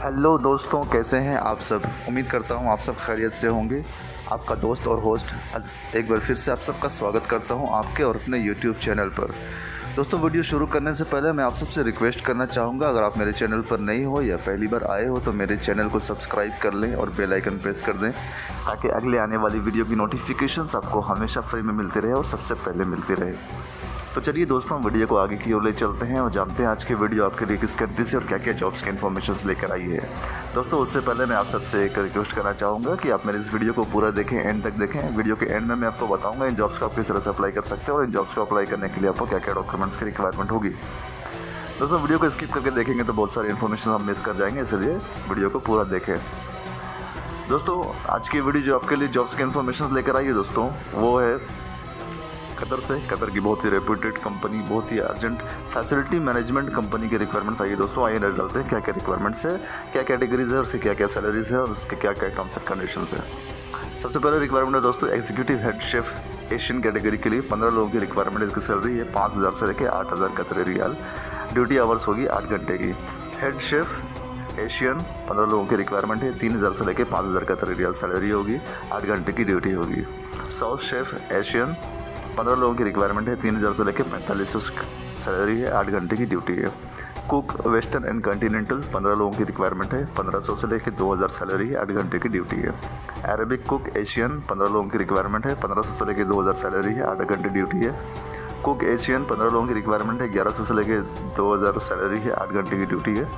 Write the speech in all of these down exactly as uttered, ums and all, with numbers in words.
Hello दोस्तों, कैसे हैं आप सब। उम्मीद करता हूं आप सब खैरियत से होंगे। आपका दोस्त और होस्ट एक बार फिर से आप सबका स्वागत करता हूं आपके और अपने यूट्यूब चैनल पर। दोस्तों, वीडियो शुरू करने से पहले मैं आप सबसे रिक्वेस्ट करना चाहूँगा, अगर आप मेरे चैनल पर नए हो या पहली बार आए हो तो मेरे चैनल को सब्सक्राइब कर लें और बेल आइकन प्रेस कर दें, ताकि अगले आने वाली वीडियो की नोटिफिकेशंस आपको हमेशा फ्री में मिलती रहे और सबसे पहले मिलती रहे। तो चलिए दोस्तों, वीडियो को आगे की ओर ले चलते हैं और जानते हैं आज के वीडियो आपके लिए किस कंट्री से और क्या क्या जॉब्स के इन्फॉर्मेशन लेकर आई है। दोस्तों, उससे पहले मैं आप सबसे एक रिक्वेस्ट करना चाहूँगा कि आप मेरे इस वीडियो को पूरा देखें, एंड तक देखें। वीडियो के एंड में मैं आपको बताऊँगा इन जॉब्स को आप किस तरह से अप्लाई कर सकते हैं और इन जॉब्स को अप्लाई करने के लिए आपको क्या क्या डॉक्यूमेंट्स की रिक्वायरमेंट होगी। दोस्तों, वीडियो को स्किप करके देखेंगे तो बहुत सारी इन्फॉर्मेशन हम मिस कर जाएंगे, इसलिए वीडियो को पूरा देखें। दोस्तों, आज की वीडियो जो आपके लिए जॉब्स के इन्फॉर्मेशन लेकर आई है दोस्तों, वो है कतर से। कतर की बहुत ही रेप्यूटेड कंपनी, बहुत ही अर्जेंट फैसिलिटी मैनेजमेंट कंपनी की रिक्वायरमेंट्स आई है दोस्तों। आइए नजर डालते हैं क्या क्या रिक्वायरमेंट्स है, क्या कैटेगरीज है, उसकी क्या क्या सैलरीज है और उसके क्या क्या टर्म्स एंड कंडीशंस है। सबसे पहले रिक्वायरमेंट है दोस्तों executive head chef Asian category के लिए पंद्रह लोगों की रिक्वायरमेंट है। इसकी सैलरी है पाँच हज़ार से लेकर आठ हज़ार कतरी रियाल। ड्यूटी आवर्स होगी आठ घंटे की। हेड शेफ एशियन पंद्रह लोगों की रिक्वायरमेंट है। तीन हज़ार से लेकर पाँच हज़ार कतरी रियाल सैलरी होगी, आठ घंटे की ड्यूटी होगी। साउथ शेफ एशियन पंद्रह लोगों की रिक्वायरमेंट है। तीन हज़ार से लेकर पैंतालीस सौ सैलरी है, आठ घंटे की ड्यूटी है। कुक वेस्टर्न एंड कॉन्टिनेंटल पंद्रह लोगों की रिक्वायरमेंट है। पंद्रह सौ से लेकर दो हज़ार सैलरी है, आठ घंटे की ड्यूटी है। अरेबिक कुक एशियन पंद्रह लोगों की रिक्वायरमेंट है। पंद्रह सौ से लेकर दो हज़ार सैलरी है, आठ घंटे ड्यूटी है। कुक एशियन पंद्रह लोगों की रिक्वायरमेंट है। ग्यारह सौ से लेकर दो हज़ार सैलरी है, आठ घंटे की ड्यूटी है।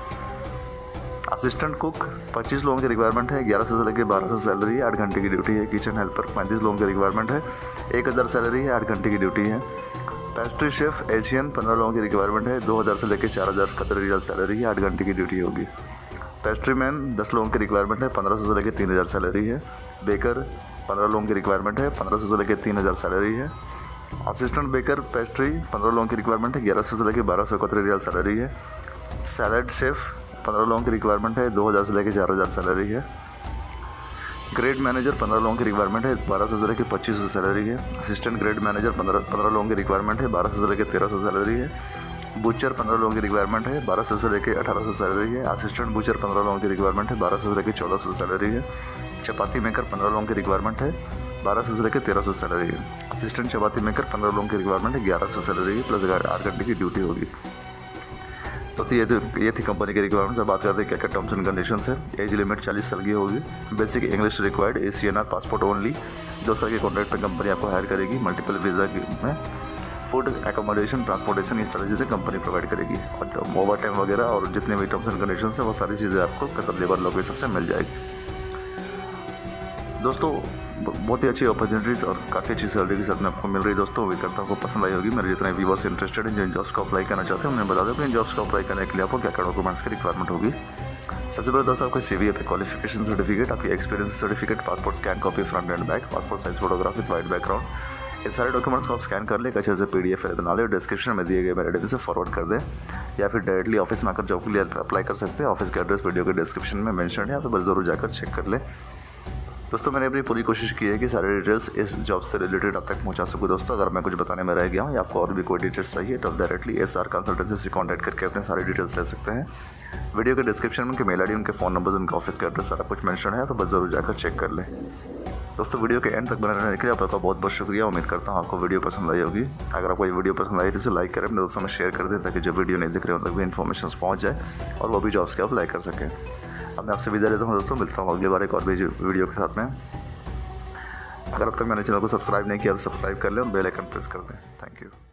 असिस्टेंट कुक पच्चीस लोगों की रिक्वायरमेंट है। ग्यारह सौ से लेकर बारह सौ सैलरी है, आठ घंटे की ड्यूटी है। किचन हेल्पर पैंतीस लोगों की रिक्वायरमेंट है। एक हज़ार सैलरी है, आठ घंटे की ड्यूटी है। पेस्ट्री शेफ एशियन पंद्रह लोगों की रिक्वायरमेंट है। दो हज़ार से लेकर चार हज़ार कतरी रियाल सैलरी है, आठ घंटे की ड्यूटी होगी। पेस्ट्री मैन दस लोगों की रिक्वायरमेंट है। पंद्रह सौ से लेकर तीन हज़ार सैलरी है। बेकर पंद्रह लोगों की रिक्वायरमेंट है। पंद्रह सौ से लेकर तीन हज़ार सैलरी है। असिस्टेंट बेकर पेस्ट्री पंद्रह लोगों की रिक्वायरमेंट है। ग्यारह सौ से लेकर बारह सौ कतरी रियाल सैलरी है। सैलड शेफ पंद्रह लोगों की रिक्वायरमेंट है। दो हज़ार से लेकर चार हज़ार सैलरी है। ग्रेड मैनेजर पंद्रह लोगों की रिक्वायरमेंट है। बारह सौ से लेकर पच्चीस सौ सैलरी है। असिस्टेंट ग्रेड मैनेजर पंद्रह पंद्रह लोगों की रिक्वायरमेंट है। बारह सौ से लेकर तेरह सौ सैलरी है। बुचर पंद्रह लोगों की रिक्वायरमेंट है। बारह सौ से लेकर अठारह सौ सैलरी है। असिस्टेंट बुचर पंद्रह लोगों की रिक्वायरमेंट है। बारह सौ से लेकर चौदह सौ सैलरी है। चपाती मेकर पंद्रह लोगों की रिक्वायरमेंट है। बारह सौ से लेकर तेरह सौ सैलरी है। असिस्टेंट चपाती मेकर पंद्रह लोगों की रिक्वायरमेंट है। ग्यारह सौ सैलरी है, प्लस आठ घंटे की ड्यूटी होगी। तो ये थी ये थी कंपनी की रिक्वायरमेंट्स। अब बात करते हैं क्या क्या टर्म्स एंड कंडीशंस है। एज लिमिट चालीस साल की होगी। Basic English required, A C N R passport only. दो साल के कॉन्ट्रैक्ट पर कंपनी आपको हायर करेगी। मल्टीपल वीज़ा में फूड एकोमोडेशन ट्रांसपोर्टेशन ये सारी चीज़ें कंपनी प्रोवाइड करेगी। और ओवर टाइम वगैरह और जितने भी टर्म्स एंड कंडीशंस हैं वो सारी चीज़ें आपको कतर लेबर लॉ के हिसाब से मिल जाएगी। दोस्तों, बहुत ही अच्छी अपॉर्चुनिटीज़ और काफ़ी अच्छी सैलरी के साथ में आपको मिल रही है। दोस्तों, उम्मीद करता हूँ आपको पसंद आई होगी। मेरे जितने व्यूअर्स इंटरेस्टेड हैं, जिन जॉब्स को अप्लाई करना चाहते हैं, उन्हें बता दें कि इन जॉब्स को अप्लाई करने के लिए आपको क्या क्या डॉक्यूमेंट्स की रिक्वायरमेंट होगी। सबसे पहले दोस्तों, आपका सी वी पे क्वालिफिकेशन सर्टिफिकेट, आपकी experience certificate, passport scan copy front and back, passport size photograph with white background. ये सारे डॉक्यूमेंट्स को आप स्कैन कर लें, अच्छे से पी डी एफ बना लें और डिस्क्रिप्शन में दिए गए मेरे एड्रेस से फॉरवर्ड कर दें, या फिर डायरेक्टली ऑफिस में आकर जॉब के लिए अप्लाई कर सकते हैं। ऑफिस का एड्रेस वीडियो के डिस्क्रिप्शन में मेंशन है, तो बस ज़रूर जाकर चेक कर लें। दोस्तों, मैंने अपनी पूरी कोशिश की है कि सारे डिटेल्स इस जॉब से रिलेटेड अब तक पहुंचा सकूं। दोस्तों, अगर मैं कुछ बताने में रह गया हूं या आपको और भी कोई डिटेल्स चाहिए तो डायरेक्टली एस आर कंसल्टेंसी से कॉन्टैक्ट करके अपने सारी डिटेल्स ले सकते हैं। वीडियो के डिस्क्रिप्शन में उनके मेल आई डी, उनके फ़ोन नंबर, उनका ऑफिस का एड्रेस सारा कुछ मेंशन है, तो बस ज़रूर जाकर चेक कर लें। दोस्तों, वीडियो के एंड तक बने रहने के लिए आपका बहुत बहुत शुक्रिया। उम्मीद करता हूँ आपको वीडियो पसंद आई होगी। अगर आपको ये वीडियो पसंद आई तो इसे लाइक करें, अपने दोस्तों में शेयर कर दें, ताकि जो वीडियो नहीं दिख रहे उन तक भी इन्फॉर्मेशन पहुँच जाए और वो भी जॉब्स के आप लाइक कर सकें। अब मैं आपसे विदा लेता हूँ दोस्तों, मिलता हूँ अगली बार एक और भी वीडियो के साथ में। अगर अब तक मैंने चैनल को सब्सक्राइब नहीं किया तो सब्सक्राइब कर लें और बेल आइकन प्रेस कर दें। Thank you.